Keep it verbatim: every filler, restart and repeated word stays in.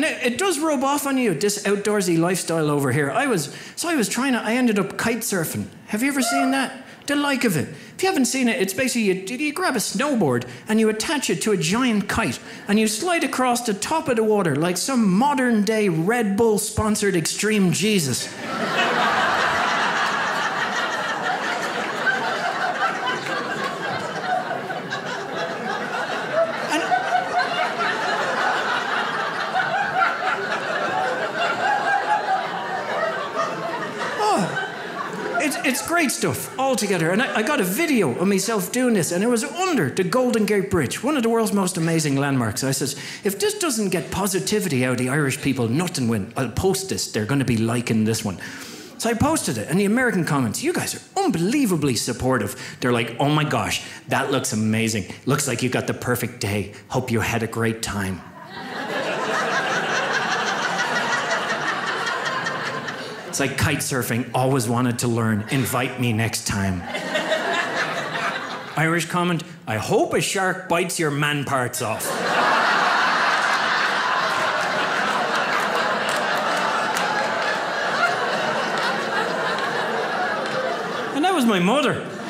And it, it does rub off on you, this outdoorsy lifestyle over here. I was, so I was trying to, I ended up kite surfing. Have you ever seen that? The like of it. If you haven't seen it, it's basically you, you grab a snowboard and you attach it to a giant kite and you slide across the top of the water like some modern day Red Bull sponsored extreme Jesus. It's great stuff, all together. And I, I got a video of myself doing this, and it was under the Golden Gate Bridge, one of the world's most amazing landmarks. I says, if this doesn't get positivity out of the Irish people, nothing will. I'll post this. They're going to be liking this one. So I posted it, and the American comments, you guys are unbelievably supportive. They're like, oh my gosh, that looks amazing. Looks like you got the perfect day. Hope you had a great time. It's like kite surfing, always wanted to learn. Invite me next time. Irish comment, I hope a shark bites your man parts off. And that was my mother.